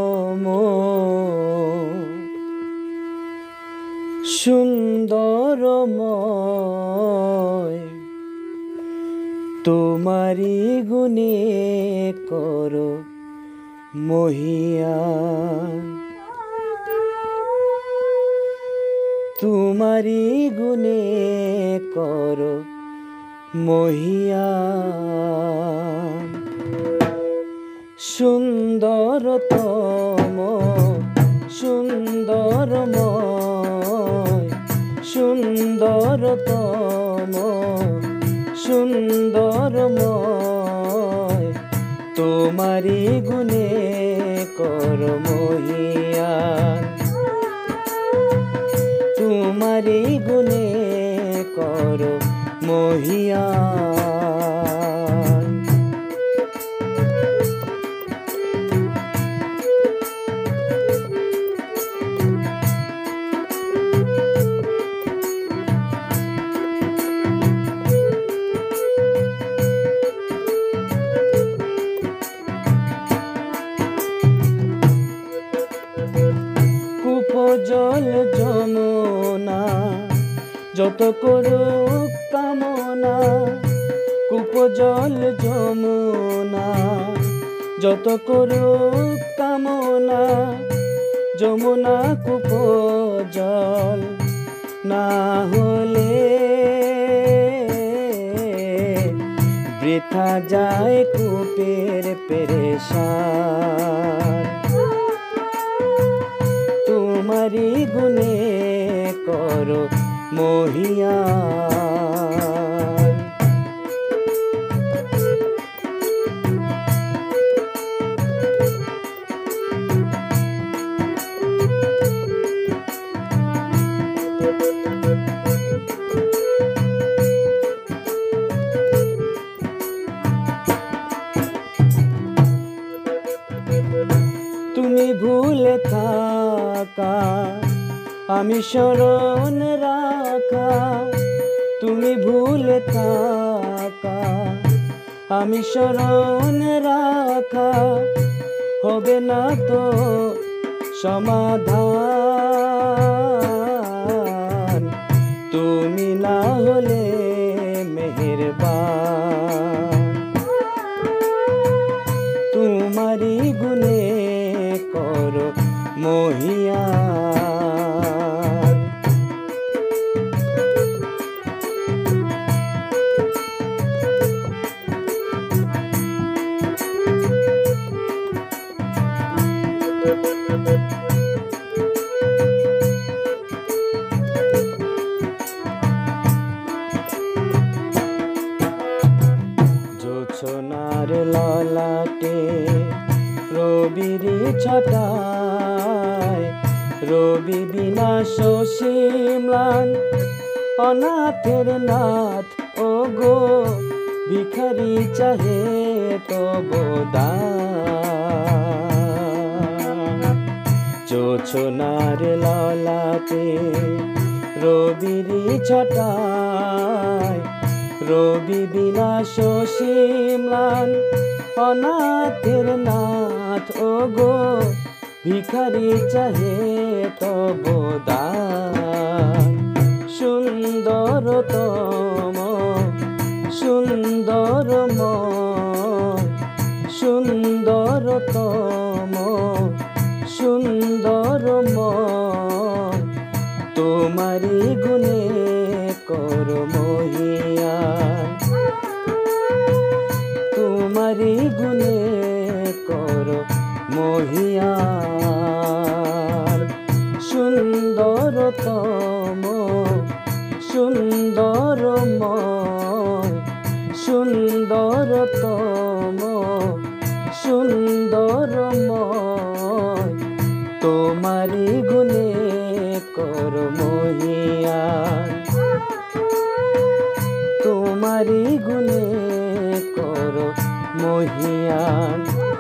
সুন্দরময় তোমারি গুণে করো মহিয়ান তোমারি গুণে করো মহিয়ান সুন্দরতম সুন্দরময় সুন্দরতম সুন্দরময় তোমারি গুণে করো মহিয়ান তোমারি গুণে করো মহিয়ান জল যমুনা যত করুক কামনা কূপ জল যমুনা যত করুক কামনা যমুনা কূপ জল না হলে বৃথা যায় কূপের পেরেশান তোমারি গুণে করো মহিয়ান তুমি ভুলে থাকা আমি স্মরণ রাখা তুমি ভুলে থাকা আমি স্মরণ রাখা হবে না তো সমাধান তুমি না হলে মেহেরবান তোমারি গুণে করো মহিয়ান জোছনার ললাটে রবিরি ছটায় রবি বিনা শশীম্লান অনাথের নাথ ও গো ভিখারি চাহে তব দান জোছনার ললাটে রবিরি ছটায় রবি বিনা শশীম্লান অনাথের নাথ ও গো ভিখারি চাহে তব দান সুন্দরতম সুন্দরময় সুন্দরতম সুন্দরময় তোমারি গুণে করো মহিয়ান তোমারি গুণে করো মহিয়ান সুন্দরতম সুন্দরময় সুন্দরতম সুন্দরময় তোমারি গুণে করো মহিয়ান তোমারি গুণে করো মহিয়ান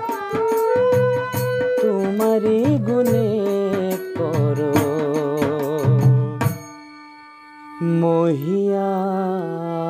তোমারি গুণে করো মহিয়ান।